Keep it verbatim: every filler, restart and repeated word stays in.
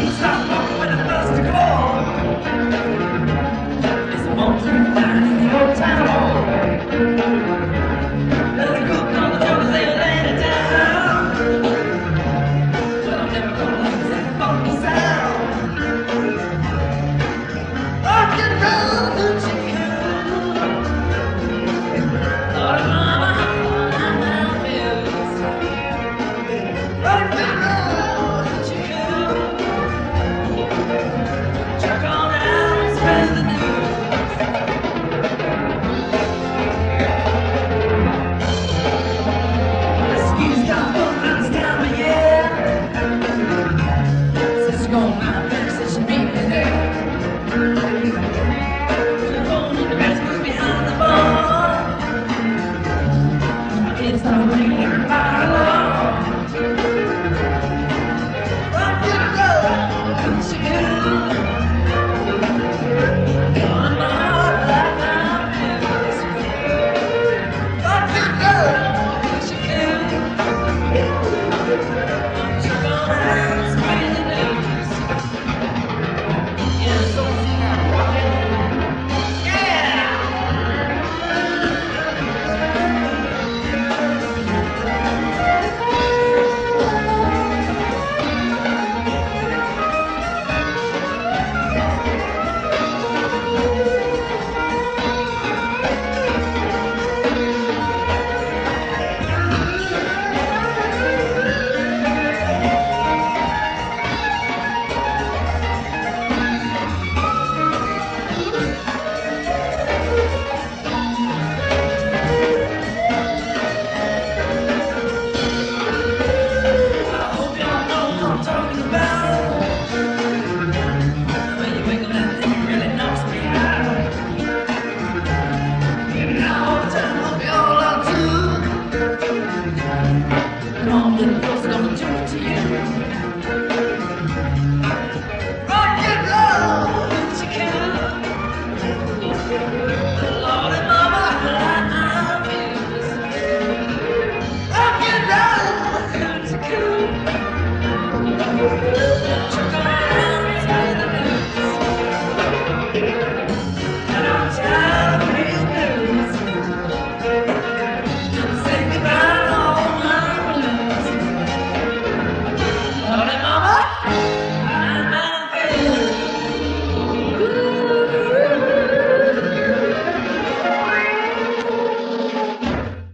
Stop walking when it starts to call. It's a moment to be found in the old town hall. There's a group on the jokers, they're laying it down. But I'm never gonna lose that funky sound. Rock and roll, hoochie coo. Lord mama, I love feels. Rock and roll, hoochie coo. Chuck on out and spread the news. Whiskey's got fun, it's down, yeah. It's gonna